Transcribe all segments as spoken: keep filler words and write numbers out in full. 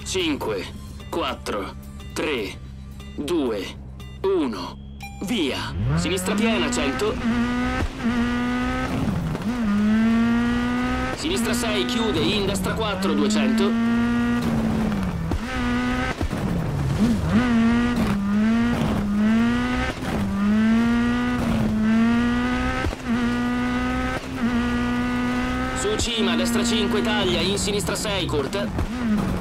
cinque, quattro, tre, due, uno, via. Sinistra piena, cento. Sinistra sei, chiude, in destra quattro, duecento. Su cima, destra cinque, taglia, in sinistra sei, corta.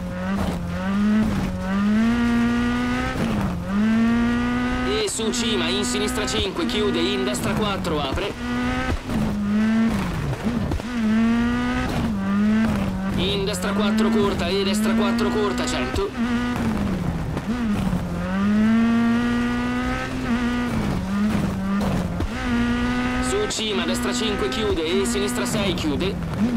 Su cima, in sinistra cinque, chiude, in destra quattro, apre. In destra quattro corta e destra quattro corta, cento. Su cima, destra cinque, chiude e sinistra sei, chiude.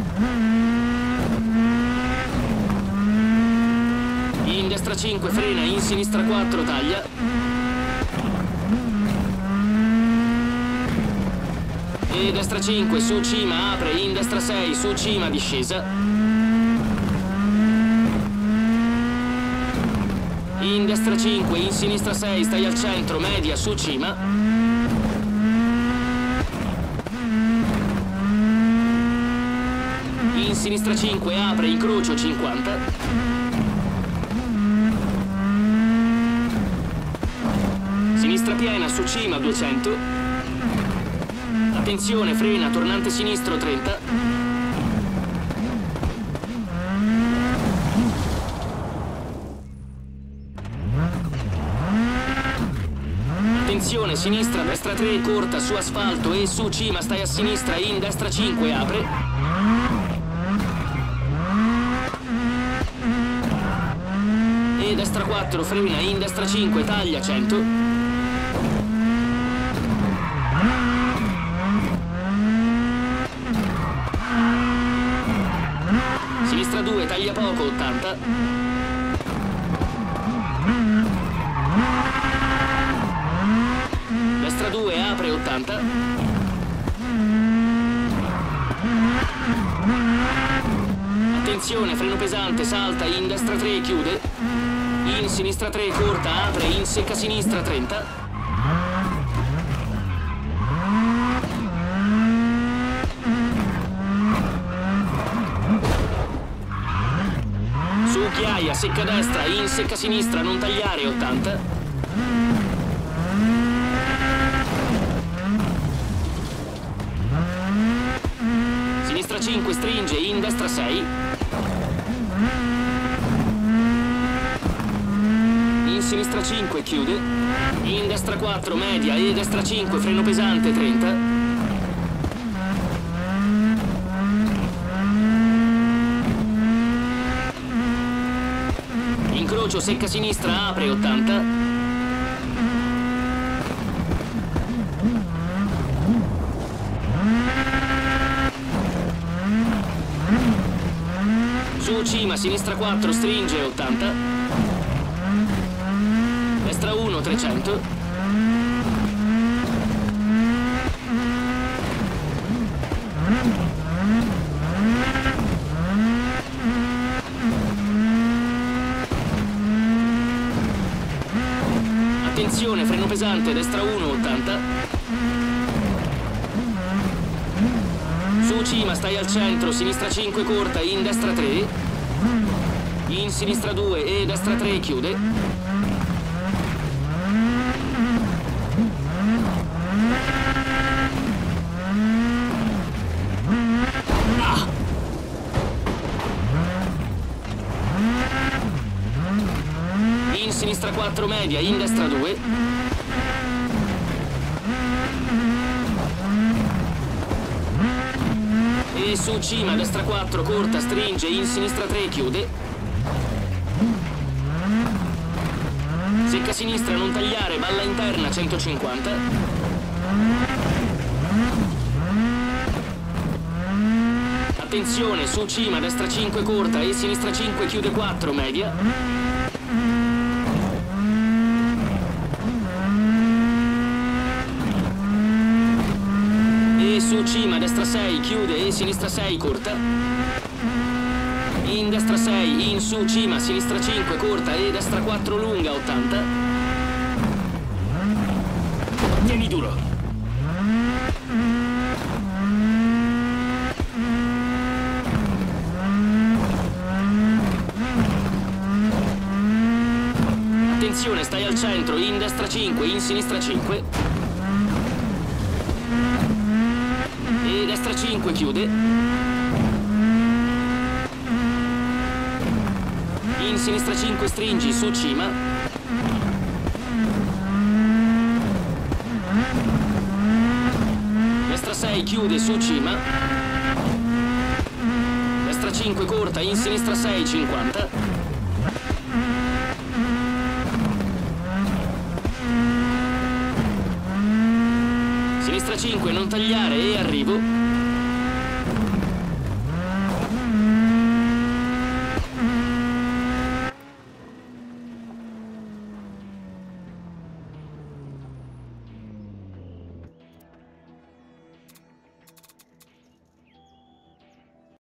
In destra cinque, frena, in sinistra quattro, taglia. E destra cinque, su cima, apre, in destra sei, su cima, discesa. In destra cinque, in sinistra sei, stai al centro, media, su cima. In sinistra cinque, apre, incrocio, cinquanta. Sinistra piena, su cima, duecento. Attenzione, frena, tornante sinistro, trenta. Attenzione, sinistra, destra tre, corta, su asfalto e su cima, stai a sinistra, in destra cinque, apre. E destra quattro, frena, in destra cinque, taglia, cento. Sinistra due, taglia poco, ottanta. Destra due, apre, ottanta. Attenzione, freno pesante, salta, in destra tre, chiude. In sinistra tre, corta, apre, in secca sinistra, trenta. Ghiaia, secca destra, in secca sinistra, non tagliare, ottanta. Sinistra cinque, stringe, in destra sei. In sinistra cinque, chiude. In destra quattro, media e destra cinque, freno pesante, trenta. Incrocio, secca sinistra, apre, ottanta. Su cima, sinistra quattro, stringe, ottanta. Destra uno, trecento. Attenzione, freno pesante, destra uno, ottanta. Su cima, stai al centro, sinistra cinque, corta, in destra tre. In sinistra due e destra tre, chiude. Ah! In sinistra quattro, media, in destra due. E su cima, destra quattro, corta, stringe, in sinistra tre, chiude. Secca sinistra, non tagliare, balla interna, centocinquanta. Attenzione, su cima, destra cinque, corta e sinistra cinque, chiude quattro, media. Su cima, destra sei, chiude e sinistra sei, corta. In destra sei, in su, cima, sinistra cinque, corta e destra quattro, lunga, ottanta. Tieni duro. Attenzione, stai al centro, in destra cinque, in sinistra cinque. E destra cinque, chiude. In sinistra cinque, stringi, su cima. Destra sei, chiude, su cima. Destra cinque, corta, in sinistra sei, cinquanta. Sinistra cinque, non tagliare e arrivo.